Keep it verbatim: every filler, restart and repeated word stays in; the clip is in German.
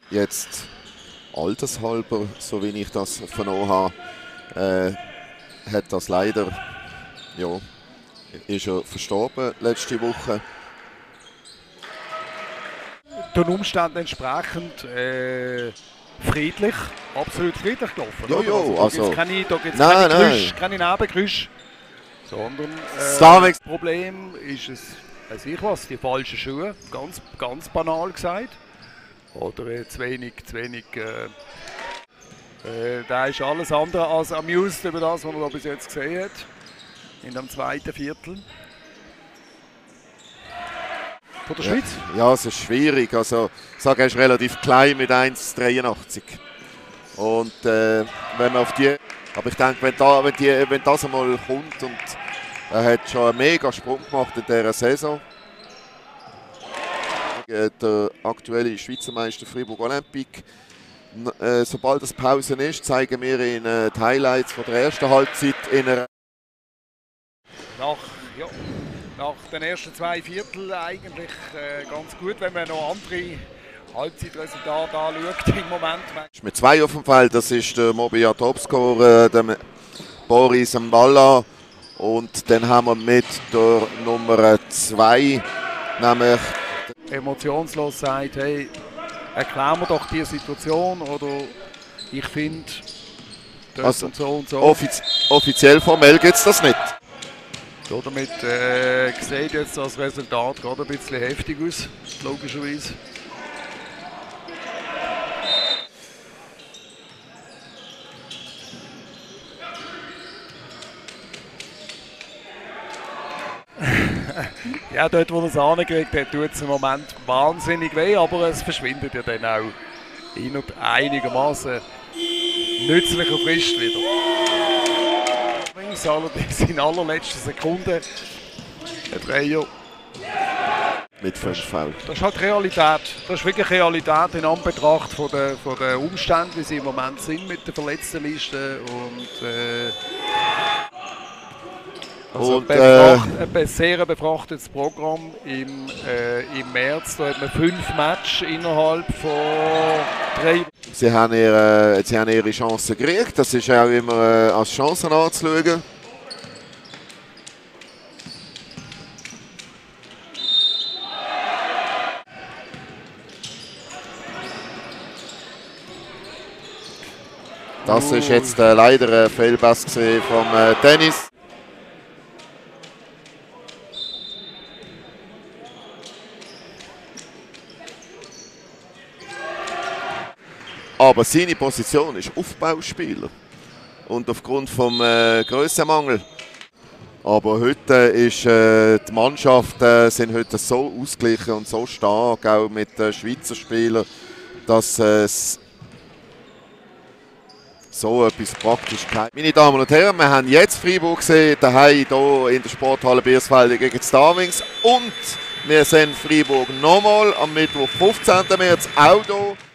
Jetzt altershalber, so wie ich das vernommen habe, äh, hat das leider, ja, ist er verstorben letzte Woche. Den Umständen entsprechend äh, friedlich, absolut friedlich gelaufen. Jo, jo, also, da also, gibt es keine, nein, keine, Geräusche, nein. keine Nebengeräusche, sondern äh, das Problem ist es, weiß ich was, die falschen Schuhe, ganz, ganz banal gesagt. Oder äh, zu wenig, zu wenig, äh, äh, da ist alles andere als amused über das, was man da bis jetzt gesehen hat, in dem zweiten Viertel. Von der Schweiz? Ja, ja, es ist schwierig. Also, ich sage, er ist relativ klein mit eins Komma dreiundachtzig. Und äh, wenn man auf die. Aber ich denke, wenn, da, wenn, die, wenn das einmal kommt und er hat schon einen mega Sprung gemacht in dieser Saison. Der aktuelle Schweizer Meister Fribourg Olympique. Äh, sobald es Pause ist, zeigen wir Ihnen äh, die Highlights von der ersten Halbzeit in einer. Nach, ja. Nach den ersten zwei Vierteln eigentlich äh, ganz gut, wenn man noch andere Halbzeitresultate anschaut im Moment. Mit zwei auf dem Feld, das ist der Mobilia Topscorer, der Boris Mballa. Und dann haben wir mit der Nummer zwei, nämlich emotionslos sagt, hey, erklär mir doch die Situation oder ich finde das also, und so und so. Offiz offiziell formell gibt es das nicht. So, damit äh, sieht jetzt das Resultat gerade ein bisschen heftig aus, logischerweise. Ja, dort wo er es angekriegt hat, tut es im Moment wahnsinnig weh, aber es verschwindet ja dann auch in einigermaßen nützlicher Frist wieder. Allerdings in allerletzter Sekunde ein Dreier. Mit fünf Foul. Das ist halt Realität. Das ist wirklich Realität in Anbetracht von der, von der Umstände, wie sie im Moment sind mit der Verletztenliste. Und, äh, also und, ein, äh, ein sehr befrachtetes Programm im, äh, im März. Da hat man fünf Matches innerhalb von drei. Sie haben ihre, sie haben ihre Chancen gekriegt. Das ist auch immer äh, als Chancen anzuschauen. Das ist jetzt äh, leider ein Fehlpass vom äh, Dennis. Aber seine Position ist Aufbauspieler. Und aufgrund des äh, Grössenmangel. Aber heute ist äh, die Mannschaft äh, sind heute so ausgeglichen und so stark, auch mit den Schweizer Spielern, dass es äh, so etwas praktisch kein. Meine Damen und Herren, wir haben jetzt Freiburg gesehen, daheim hier in der Sporthalle Biersfelde gegen die Starwings. Und wir sehen Freiburg nochmal am Mittwoch, fünfzehnten März, auch hier.